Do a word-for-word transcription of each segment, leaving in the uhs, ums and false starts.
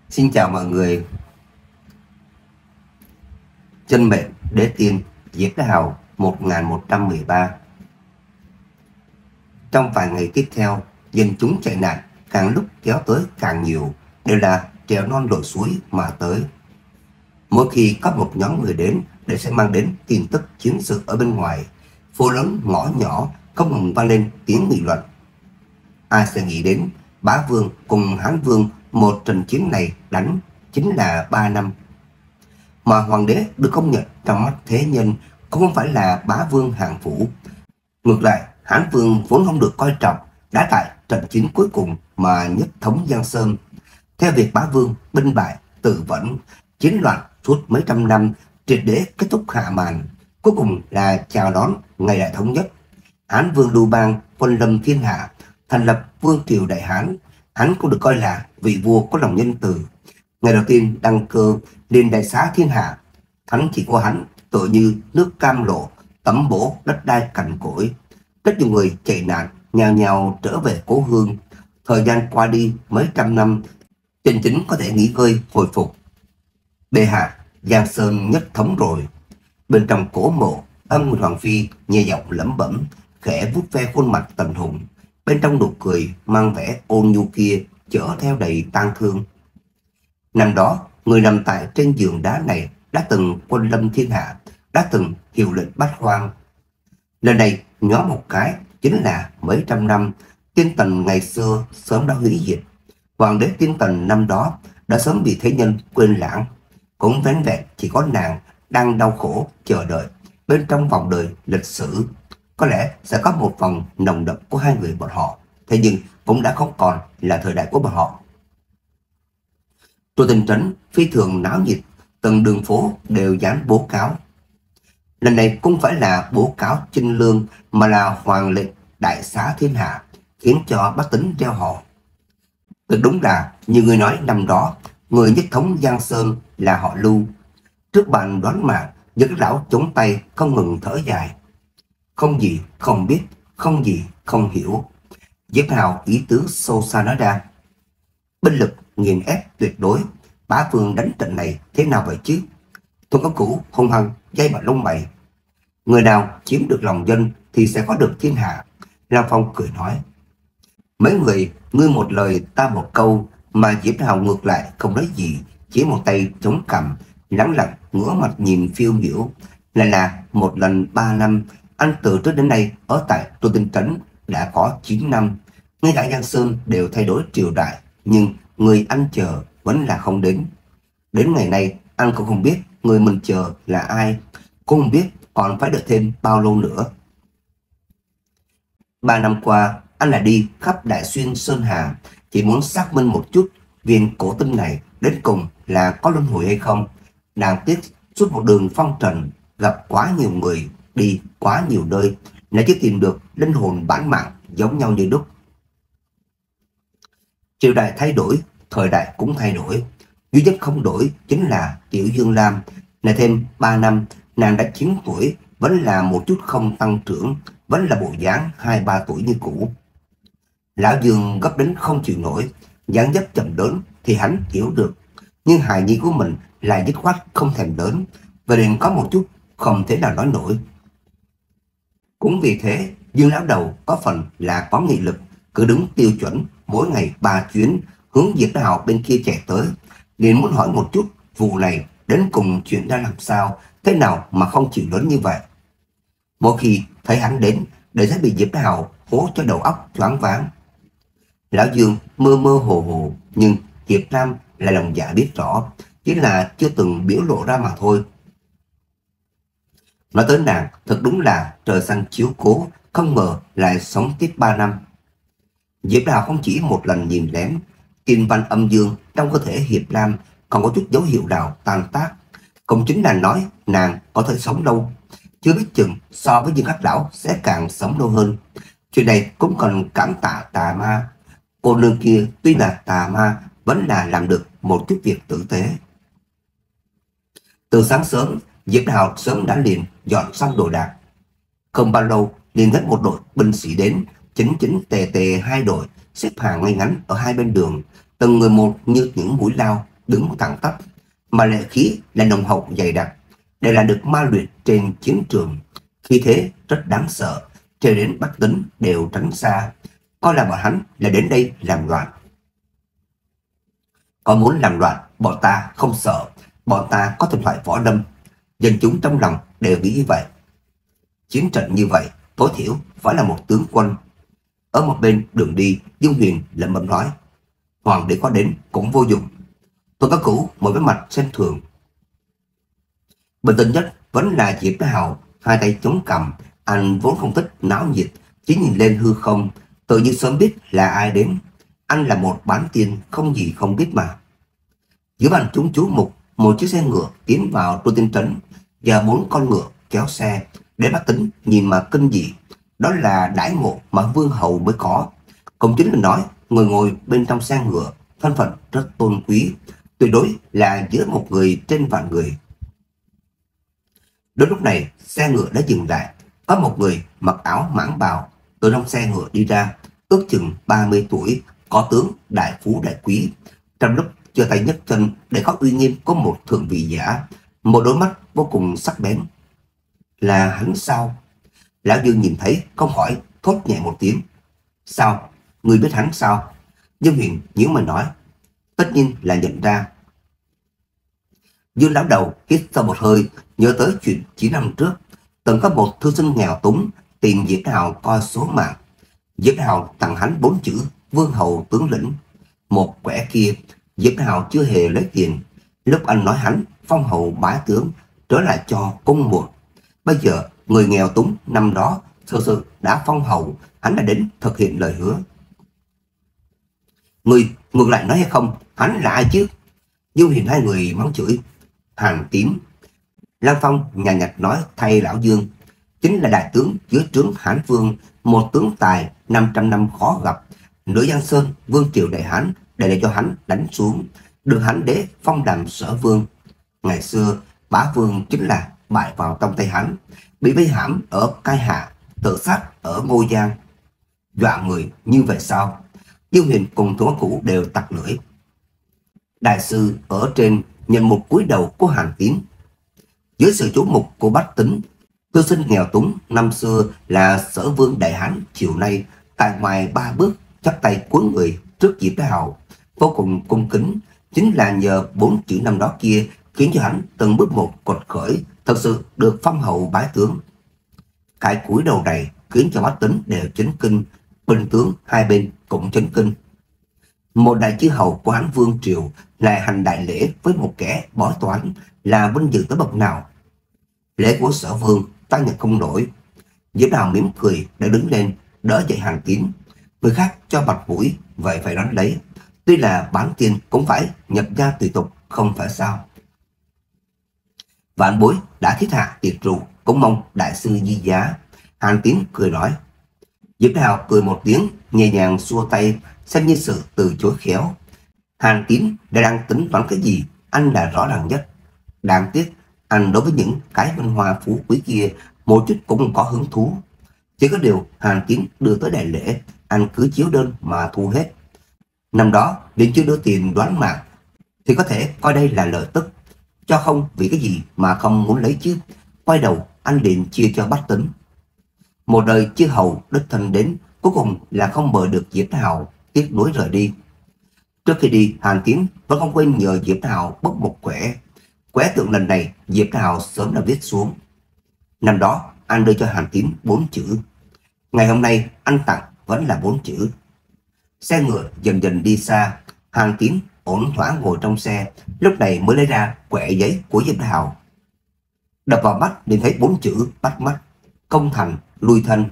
Xin chào mọi người. Chân mệnh Đế Tiên Diệp Thái Hào một nghìn một trăm mười ba. Trong vài ngày tiếp theo, dân chúng chạy nạn càng lúc kéo tới càng nhiều, đều là trèo non lội suối mà tới. Mỗi khi có một nhóm người đến để sẽ mang đến tin tức chiến sự ở bên ngoài, phố lớn ngõ nhỏ không ngừng vang lên tiếng nghị luận. Ai sẽ nghĩ đến Bá Vương cùng Hán Vương một trận chiến này đánh chính là ba năm. Mà hoàng đế được công nhận trong mắt thế nhân cũng không phải là Bá Vương hạng phủ. Ngược lại, Hán Vương vốn không được coi trọng, đã tại trận chiến cuối cùng mà nhất thống Giang Sơn. Theo việc Bá Vương binh bại tự vẫn, chiến loạn suốt mấy trăm năm triệt để kết thúc hạ màn, cuối cùng là chào đón ngày đại thống nhất. Hán Vương Lưu Bang quân lâm thiên hạ, thành lập vương triều Đại Hán. Hắn cũng được coi là vị vua có lòng nhân từ. Ngày đầu tiên đăng cơ liền đại xá thiên hạ, thánh chỉ của hắn tựa như nước cam lộ, tẩm bổ đất đai cằn cỗi. Rất nhiều người chạy nạn nhào nhào trở về cố hương. Thời gian qua đi mấy trăm năm, chân chính có thể nghỉ ngơi hồi phục. Bệ hạ, Giang Sơn nhất thống rồi. Bên trong cổ mộ, Âm Nguyệt Hoàng Phi nhẹ giọng lẩm bẩm, khẽ vuốt ve khuôn mặt Tần Hùng. Bên trong nụ cười mang vẻ ôn nhu kia chở theo đầy tang thương. Năm đó, người nằm tại trên giường đá này đã từng quân lâm thiên hạ, đã từng hiệu lệnh bát hoang. Lần này nhó một cái chính là mấy trăm năm. Tiên Tần ngày xưa sớm đã hủy diệt. Hoàng đế Tiên Tần năm đó đã sớm bị thế nhân quên lãng. Cũng vén vẹn chỉ có nàng đang đau khổ chờ đợi bên trong vòng đời lịch sử. Có lẽ sẽ có một vòng nồng đậm của hai người bọn họ, thế nhưng cũng đã không còn là thời đại của bọn họ. Chùa Tình Trấn phi thường náo nhiệt, từng đường phố đều dán bố cáo. Lần này cũng phải là bố cáo chinh lương, mà là hoàng lệnh đại xá thiên hạ, khiến cho bách tính reo hò. Thực đúng là như người nói năm đó, người nhất thống Giang Sơn là họ Lưu. Trước bàn đoán mạng, những lão chống tay không ngừng thở dài. Không gì không biết, không gì không hiểu. Diệp Hào ý tứ sâu xa nói ra. Binh lực nghiền ép tuyệt đối, Bá Vương đánh trận này thế nào vậy chứ? Tôn Cẩm Cửu hung hăng dây vào lông mày. Người nào chiếm được lòng dân thì sẽ có được thiên hạ. Lam Phong cười nói. Mấy người ngươi một lời ta một câu, mà Diệp Hào ngược lại không nói gì, chỉ một tay chống cằm, lắng lặng ngửa mặt nhìn phiêu miểu. Lại là một lần ba năm. Anh từ trước đến nay ở tại Tô Tinh Trấn đã có chín năm. Ngay cả Giang Sơn đều thay đổi triều đại, nhưng người anh chờ vẫn là không đến. Đến ngày nay anh cũng không biết người mình chờ là ai, cũng không biết còn phải đợi thêm bao lâu nữa. Ba năm qua anh lại đi khắp Đại Xuyên Sơn Hà, chỉ muốn xác minh một chút viên cổ tinh này đến cùng là có luân hồi hay không. Đáng tiếc suốt một đường phong trần, gặp quá nhiều người, đi quá nhiều nơi, lại chưa tìm được linh hồn bản mạng giống nhau như đúc. Triều đại thay đổi, thời đại cũng thay đổi, duy nhất không đổi chính là Tiểu Dương Lam. Lại thêm ba năm, nàng đã chín tuổi, vẫn là một chút không tăng trưởng, vẫn là bộ dáng hai ba tuổi như cũ. Lão Dương gấp đến không chịu nổi, dáng dấp chậm lớn thì hắn hiểu được, nhưng hài nhi của mình lại dứt khoát không thèm lớn, và liền có một chút không thể nào nói nổi. Cũng vì thế, Dương lão đầu có phần là có nghị lực, cứ đứng tiêu chuẩn mỗi ngày ba chuyến hướng Diệp Hào bên kia chạy tới, liền muốn hỏi một chút vụ này đến cùng chuyện ra làm sao, thế nào mà không chịu lớn như vậy. Mỗi khi thấy hắn đến, để sẽ bị Diệp Hào hố cho đầu óc choáng váng. Lão Dương mơ mơ hồ hồ, nhưng Diệp Lam là lòng dạ biết rõ, chỉ là chưa từng biểu lộ ra mà thôi. Nói tới nàng, thật đúng là trời xanh chiếu cố, không ngờ lại sống tiếp ba năm. Diệp Đào không chỉ một lần nhìn lén, kim văn âm dương trong cơ thể Diệp Lam còn có chút dấu hiệu nào tan tác. Cũng chính là nói nàng có thể sống lâu, chưa biết chừng so với Dương Khách Lão sẽ càng sống lâu hơn. Chuyện này cũng cần cảm tạ tà ma. Cô nương kia tuy là tà ma, vẫn là làm được một chút việc tử tế. Từ sáng sớm, Diệp Hào sớm đã liền dọn xong đồ đạc. Không bao lâu liền thấy một đội binh sĩ đến, chính chính tề tề hai đội xếp hàng ngay ngắn ở hai bên đường, từng người một như những mũi lao đứng thẳng tắp, mà lệ khí là nồng hậu dày đặc, đều là được ma luyện trên chiến trường. Khi thế rất đáng sợ, cho đến bách tính đều tránh xa, coi là bọn hắn là đến đây làm loạn. Có muốn làm loạn, bọn ta không sợ, bọn ta có thần thoại võ lâm. Dân chúng trong lòng đều nghĩ như vậy. Chiến trận như vậy, tối thiểu phải là một tướng quân. Ở một bên đường đi, Dương Huyền lẩm bẩm nói: Hoàng đế có đến cũng vô dụng. Tôi có cũ một cái mặt xem thường. Bình tĩnh nhất vẫn là Diệp Thái Hào, hai tay chống cằm. Anh vốn không thích náo nhiệt, chỉ nhìn lên hư không, tự như sớm biết là ai đến. Anh là một bán tiên không gì không biết mà. Giữa bàn chúng chú mục, một chiếc xe ngựa tiến vào Đô Tiên Trấn và bốn con ngựa kéo xe, để bách tính nhìn mà kinh dị. Đó là đãi ngộ mà vương hầu mới có. Cũng chính là nói, người ngồi bên trong xe ngựa thân phận rất tôn quý, tuyệt đối là giữa một người trên vạn người. Đến lúc này, xe ngựa đã dừng lại. Có một người mặc áo mãng bào từ trong xe ngựa đi ra, ước chừng ba mươi tuổi, có tướng đại phú đại quý. Trong lúc giơ tay nhấc chân để có uy nghiêm có một thượng vị giả, một đôi mắt vô cùng sắc bén. Là hắn sao? Lão Dương nhìn thấy không khỏi thốt nhẹ một tiếng. Sao? Người biết hắn sao? Dương Huyền nhíu mày nói. Tất nhiên là nhận ra. Dương lão đầu hít sâu một hơi, nhớ tới chuyện chín năm trước, từng có một thư sinh nghèo túng tìm Diệp Hào coi số mạng. Diệp Hào tặng hắn bốn chữ vương hầu tướng lĩnh. Một quẻ kia, Diệp Hào chưa hề lấy tiền. Lúc anh nói hắn phong hầu bá tướng, trở lại cho cung muộn. Bây giờ người nghèo túng năm đó thực sự đã phong hầu, hắn đã đến thực hiện lời hứa. Người ngược lại nói hay không, hắn là ai chứ? Dương Huyền hai người mắng chửi. Hàn Tín. Lăng Phong nhàn nhạt nói thay lão Dương. Chính là đại tướng dưới trướng Hán Vương, một tướng tài năm trăm năm khó gặp. Nửa Giang Sơn vương triều Đại Hán để để cho hắn đánh xuống, được hắn đế phong làm Sở Vương. Ngày xưa Bá Vương chính là bại vào trong tay hắn, bị vây hãm ở Cai Hạ, tự sát ở Ngô Giang. Dọa người như vậy sao? Dương Huyền cùng Thổ Cũ đều tặc lưỡi. Đại sư ở trên nhận một cúi đầu của Hàn Tín. Dưới sự chú mục của bách tính, thư sinh nghèo túng năm xưa là Sở Vương Đại Hán chiều nay tại ngoài ba bước chắp tay cúi người trước Diệp Thái Hào, vô cùng cung kính. Chính là nhờ bốn chữ năm đó kia khiến cho hắn từng bước một cột khởi, thật sự được phong hầu bái tướng. Cái cúi đầu này khiến cho bách tính đều chấn kinh, binh tướng hai bên cũng chấn kinh. Một đại chư hầu của Hán Vương triều lại hành đại lễ với một kẻ bói toán là vinh dự tới bậc nào? Lễ của Sở Vương ta nhận không nổi. Diệp Hào mỉm cười đã đứng lên đỡ dậy Hàn Tín. Người khác cho mặt mũi vậy phải đón lấy. Tuy là bán tiên cũng phải nhập gia tùy tục, không phải sao? Vạn bối đã thiết hạ tiệc rượu, cũng mong đại sư di giá. Hàn Tín cười nói. Diệp Hào cười một tiếng, nhẹ nhàng xua tay, xem như sự từ chối khéo. Hàn Tín đã đang tính toán cái gì, anh là rõ ràng nhất. Đáng tiếc, anh đối với những cái vinh hoa phú quý kia một chút cũng không có hứng thú. Chỉ có điều Hàn Tín đưa tới đại lễ, anh cứ chiếu đơn mà thu hết. Năm đó, đến chưa đưa tiền đoán mạng, thì có thể coi đây là lợi tức. Cho không vì cái gì mà không muốn lấy chứ. Quay đầu, anh liền chia cho bách tính. Một đời chư hầu đích thân đến, cuối cùng là không mời được Diệp Hào, tiếc nuối rời đi. Trước khi đi, Hàn Tín vẫn không quên nhờ Diệp Hào bốc một quẻ. Quẻ tượng lần này Diệp Hào sớm đã viết xuống. Năm đó anh đưa cho Hàn Tín bốn chữ. Ngày hôm nay anh tặng vẫn là bốn chữ. Xe ngựa dần dần đi xa. Hàn Tín ổn thỏa ngồi trong xe, lúc này mới lấy ra quẻ giấy của Diệp Hào. Đập vào mắt liền thấy bốn chữ bắt mắt: công thành, lui thân.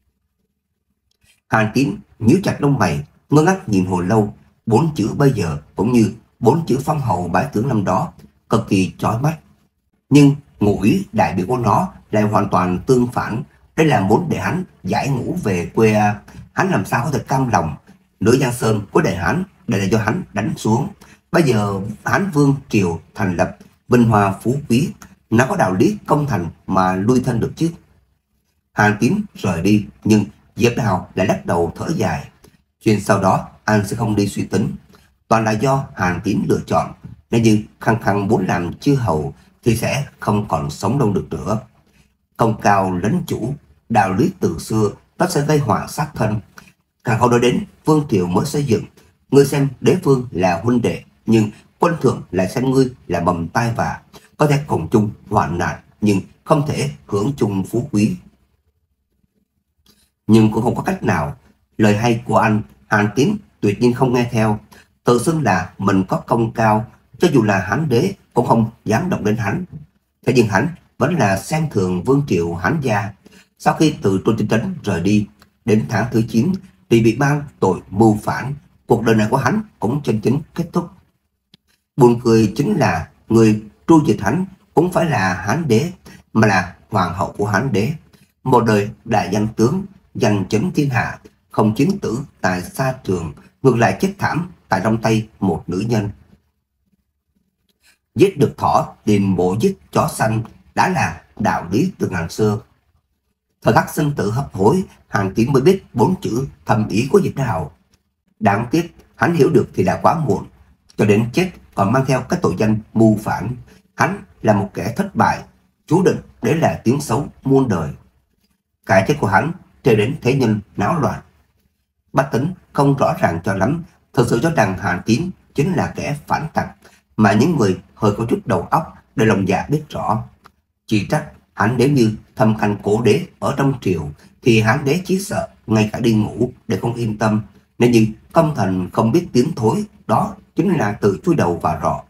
Hàn Tín nhíu chặt lông mày, ngơ ngác nhìn hồi lâu. Bốn chữ bây giờ cũng như bốn chữ phong hầu bái tướng năm đó, cực kỳ chói mắt. Nhưng ngụ ý đại biểu của nó lại hoàn toàn tương phản. Đây là muốn để hắn giải ngũ về quê à. Hắn làm sao có thể cam lòng nửa Giang Sơn của Đại Hán để lại cho hắn đánh xuống. Bây giờ Hán Vương triều thành lập, vinh hoa phú quý, nó có đạo lý công thành mà lui thân được chứ? Hàn Tín rời đi, nhưng Diệp Hào lại lắc đầu thở dài. Chuyện sau đó anh sẽ không đi suy tính, toàn là do Hàn Tín lựa chọn. Nếu như khăng khăng muốn làm chư hầu thì sẽ không còn sống lâu được nữa. Công cao lấn chủ, đạo lý từ xưa, nó sẽ gây họa sát thân. Càng không nói đến vương triều mới xây dựng, ngươi xem đế vương là huynh đệ, nhưng quân thượng lại xem ngươi là mầm tai vạ. Có thể cùng chung hoạn nạn, nhưng không thể hưởng chung phú quý. Nhưng cũng không có cách nào. Lời hay của anh, Hàn Tín tuyệt nhiên không nghe theo. Tự xưng là mình có công cao, cho dù là Hán đế cũng không dám động đến hắn. Thế nhưng hắn vẫn là xem thường vương triều Hán gia. Sau khi từ Trôn Tinh Trấn rời đi, đến tháng thứ chín thì bị ban tội mưu phản. Cuộc đời này của hắn cũng chân chính kết thúc. Buồn cười chính là người tru diệt hắn cũng phải là Hán đế, mà là hoàng hậu của Hán đế. Một đời đại danh tướng, giành chấn thiên hạ, không chiến tử tại xa trường, ngược lại chết thảm tại trong tay một nữ nhân. Giết được thỏ tìm bộ giết chó xanh đã là đạo lý từ ngàn xưa. Thời khắc sinh tử hấp hối, Hàn Tín mới biết bốn chữ thầm ý của Diệp Hào. Đáng tiếc hắn hiểu được thì đã quá muộn, cho đến chết còn mang theo cái tội danh mưu phản. Hắn là một kẻ thất bại, chú định để là tiếng xấu muôn đời. Cái chết của hắn trở đến thế nhân náo loạn. Bách Tính không rõ ràng cho lắm, thực sự cho rằng Hàn Tín chính là kẻ phản tặc, mà những người hơi có chút đầu óc để lòng dạ biết rõ. Chỉ trách hắn nếu như thâm canh cổ đế ở trong triều thì Hán đế chỉ sợ ngay cả đi ngủ để không yên tâm. Nếu như công thần không biết tiếng thối, đó chính là tự chui đầu vào rọ.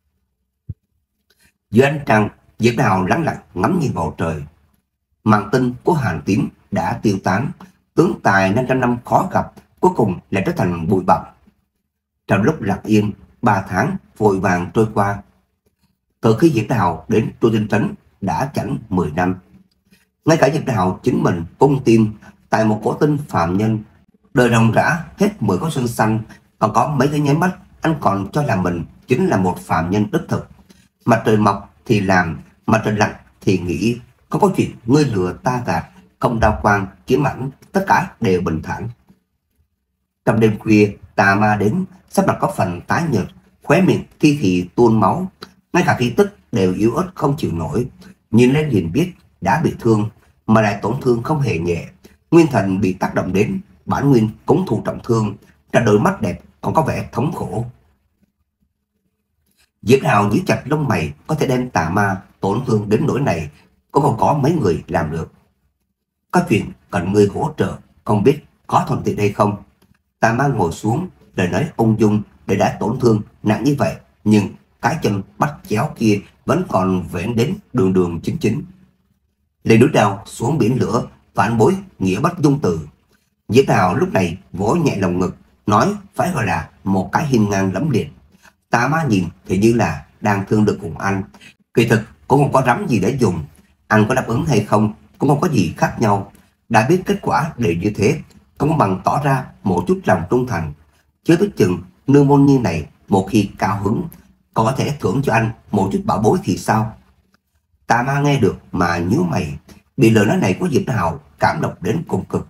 Dưới ánh trăng, Diệp Đào lắng lặng ngắm nhìn bầu trời. Màn tinh của Hàn Tín đã tiêu tán, tướng tài năm trăm năm khó gặp cuối cùng lại trở thành bụi bặm. Trong lúc lặng yên, ba tháng vội vàng trôi qua. Từ khi Diệp Đào đến Trôn Tinh Trấn đã chẳng mười năm. Ngay cả Diệp Đào chính mình cũng tin tại một cổ tinh phàm nhân, đời ròng rã hết mười có xuân xanh, còn có mấy cái nháy mắt anh còn cho là mình chính là một phàm nhân đích thực. Mặt trời mọc thì làm, mặt trời lặn thì nghĩ, không có chuyện ngươi lừa ta gạt, không đau quang kiếm ảnh, tất cả đều bình thản. Trong đêm khuya, tà ma đến, sắc mặt có phần tái nhợt, khóe miệng thi thì tuôn máu, ngay cả khí tức đều yếu ớt không chịu nổi. Nhìn lên liền biết đã bị thương, mà lại tổn thương không hề nhẹ. Nguyên thần bị tác động đến, bản nguyên cũng thụ trọng thương, cả đôi mắt đẹp còn có vẻ thống khổ. Diệp Hào nhíu chặt lông mày, có thể đem tà ma tổn thương đến nỗi này cũng không có mấy người làm được. Có chuyện cần người hỗ trợ, không biết có thuận tiện hay không. Tà ma ngồi xuống, lời nói ung dung để đã tổn thương nặng như vậy, nhưng cái chân bắt chéo kia vẫn còn vẽn đến đường đường chính chính. Lên núi đao xuống biển lửa, phản bối nghĩa bất dung từ. Diệp Hào lúc này vỗ nhẹ lồng ngực, nói phải gọi là một cái hiên ngang lẫm liệt. Tà ma nhìn thì như là đang thương được cùng anh, kỳ thực cũng không có rắm gì để dùng. Anh có đáp ứng hay không cũng không có gì khác nhau. Đã biết kết quả đều như thế, không bằng tỏ ra một chút lòng trung thành. Chứ biết chừng nương môn như này một khi cao hứng có thể thưởng cho anh một chút bảo bối thì sao? Tà ma nghe được mà nhíu mày, bị lời nói này của Diệp Hào cảm động đến cùng cực.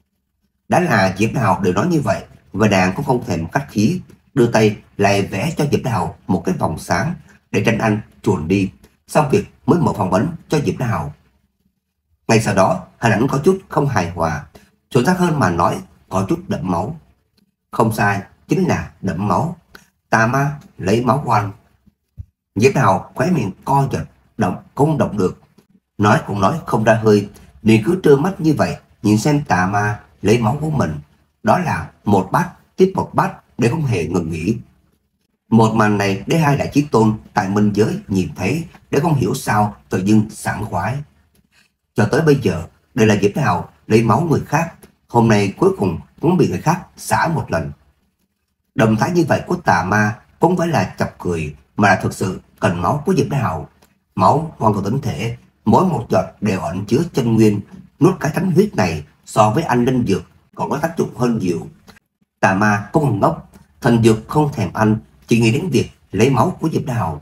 Đã là Diệp Hào đều nói như vậy, và đàn cũng không thèm khách khí, đưa tay lại vẽ cho Diệp Hào một cái vòng sáng để tránh anh chuồn đi. Xong việc mới mở phòng bánh cho Diệp Hào. Ngay sau đó hình ảnh có chút không hài hòa, chuẩn xác hơn mà nói có chút đẫm máu. Không sai, chính là đẫm máu. Tà ma lấy máu của anh. Diệp Hào khóe miệng co giật, động cũng động được, nói cũng nói không ra hơi, liền cứ trơ mắt như vậy nhìn xem tà ma lấy máu của mình. Đó là một bát tiếp một bát để không hề ngừng nghỉ. Một màn này để hai đại chí tôn tại minh giới nhìn thấy để không hiểu sao tự dưng sảng khoái. Cho tới bây giờ đây là Diệp Hào lấy máu người khác, hôm nay cuối cùng cũng bị người khác xả một lần. Động thái như vậy của tà ma cũng phải là chọc cười, mà là thực sự cần máu của Diệp Hào. Máu hoàn toàn tính thể, mỗi một giọt đều ẩn chứa chân nguyên, nuốt cái thánh huyết này so với anh linh dược còn có tác dụng hơn nhiều. Tà ma cũng không ngốc, thần dược không thèm ăn, chỉ nghĩ đến việc lấy máu của Diệp Hào.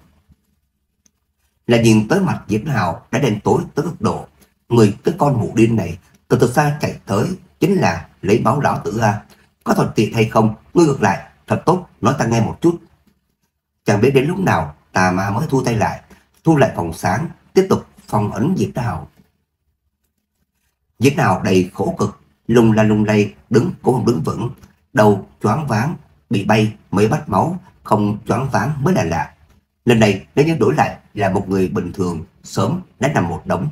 Là nhìn tới mặt Diệp Hào đã đen tối tới cực độ, người cái con mụ điên này từ từ xa chạy tới chính là lấy máu lão tử à. Có thuận tiện hay không, ngươi ngược lại thật tốt nói ta nghe một chút. Chẳng biết đến lúc nào tà ma mới thu tay lại, thu lại vòng sáng, tiếp tục phong ấn Diệp Đào. Diệp Đào đầy khổ cực, lung la lung lay, đứng cũng không đứng vững, đầu choáng váng, bị bay mấy bát máu, không choáng váng mới là lạ. Lần này nếu như đổi lại là một người bình thường, sớm đã nằm một đống.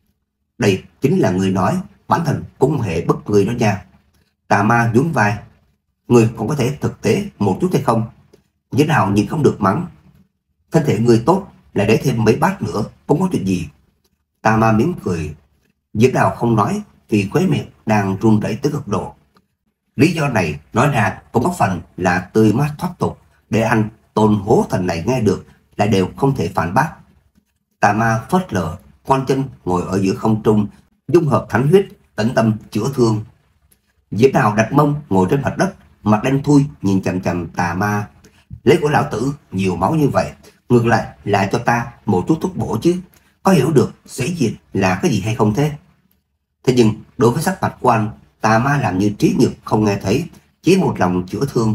Đây chính là người nói bản thân cũng hề bất người đó nha. Tà ma nhún vai, người còn có thể thực tế một chút hay không? Diệp Đào nhìn không được mắng, thân thể người tốt lại để thêm mấy bát nữa không có chuyện gì. Tà ma mỉm cười. Diệp Đào không nói vì khóe miệng đang run rẩy tới cực độ. Lý do này nói ra cũng có phần là tươi mát thoát tục, để anh Tôn hố thần này nghe được lại đều không thể phản bác. Tà ma phớt lờ, khoanh chân ngồi ở giữa không trung, dung hợp thánh huyết, tĩnh tâm chữa thương. Diệp Đào đặt mông ngồi trên mặt đất, mặt đen thui nhìn chằm chằm tà ma. Lấy của lão tử nhiều máu như vậy, ngược lại là cho ta một chút thuốc bổ chứ, có hiểu được sĩ diệt là cái gì hay không thế? Thế nhưng đối với sắc mặt của anh, tà ma làm như trí nhược không nghe thấy, chỉ một lòng chữa thương.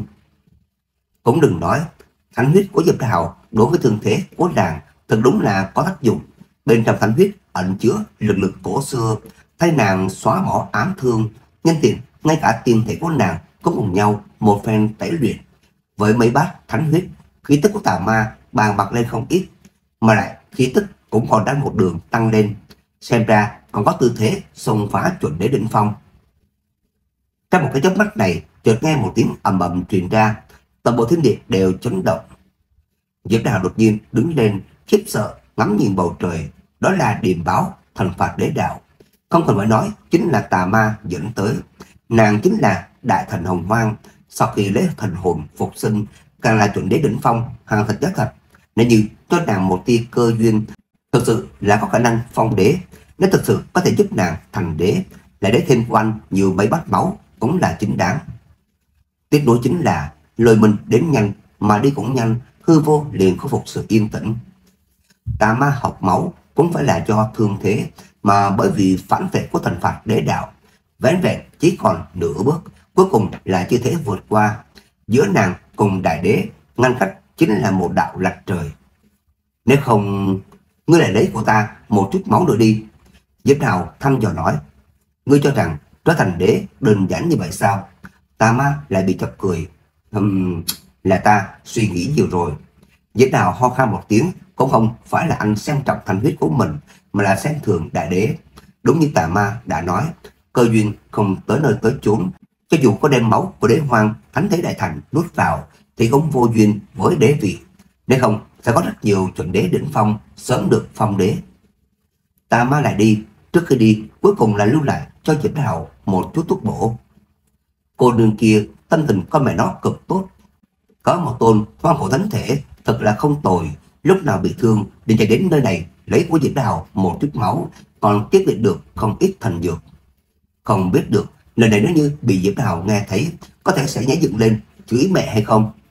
Cũng đừng nói, thánh huyết của Diệp Đào đối với thương thế của nàng thật đúng là có tác dụng. Bên trong thánh huyết ẩn chứa lực lực cổ xưa, thay nàng xóa bỏ ám thương. Nhân tiện ngay cả tiên thể của nàng cũng cùng nhau một phen tẩy luyện. Với mấy bát thánh huyết, khí tức của tà ma bàn bạc lên không ít, mà lại khí tức cũng còn đang một đường tăng lên, xem ra còn có tư thế xông phá chuẩn đế đỉnh phong. Trong một cái chớp mắt này, chợt nghe một tiếng ầm ầm truyền ra, toàn bộ thiên địa đều chấn động. Diệp Đào đột nhiên đứng lên, khiếp sợ ngắm nhìn bầu trời. Đó là điềm báo thần phạt đế đạo, không cần phải nói, chính là tà ma dẫn tới. Nàng chính là đại thần hồng hoang, sau khi lấy thần hồn phục sinh, càng là chuẩn đế đỉnh phong, hàng thật giá thật. Nếu như cho nàng một tia cơ duyên, thực sự là có khả năng phong đế. Nếu thực sự có thể giúp nàng thành đế, lại để thêm quanh nhiều mấy bát máu cũng là chính đáng. Tiếc nuối chính là lời mình đến nhanh mà đi cũng nhanh, hư vô liền khôi phục sự yên tĩnh. Tà ma học máu cũng phải là do thương thế, mà bởi vì phản vệ của thần phạt đế đạo, vẻn vẹn chỉ còn nửa bước, cuối cùng là chưa thể vượt qua. Giữa nàng cùng đại đế ngăn cách chính là một đạo lạch trời. Nếu không, ngươi lại lấy của ta một chút máu nữa đi. Diệp Đào thăm dò nói, ngươi cho rằng trở thành đế đơn giản như vậy sao? Tà ma lại bị chọc cười. Hừm, là ta suy nghĩ nhiều rồi. Diệp Đào ho khan một tiếng, cũng không phải là anh xem trọng thanh huyết của mình, mà là xem thường đại đế. Đúng như tà ma đã nói, cơ duyên không tới nơi tới chốn, cho dù có đem máu của đế hoang thánh thế đại thành nuốt vào thì cũng vô duyên với đế vị. Nếu không sẽ có rất nhiều chuẩn đế đỉnh phong sớm được phong đế. Tà ma lại đi, trước khi đi cuối cùng là lưu lại cho Diệp Đào một chút thuốc bổ. Cô nương kia tâm tình con mẹ nó cực tốt, có một tôn hoang cổ thánh thể thật là không tồi, lúc nào bị thương liền chạy đến nơi này lấy của Diệp Đào một chút máu, còn tiếp nhận được không ít thần dược. Không biết được lần này nếu như bị Diệp Đào nghe thấy, có thể sẽ nhảy dựng lên chửi mẹ hay không.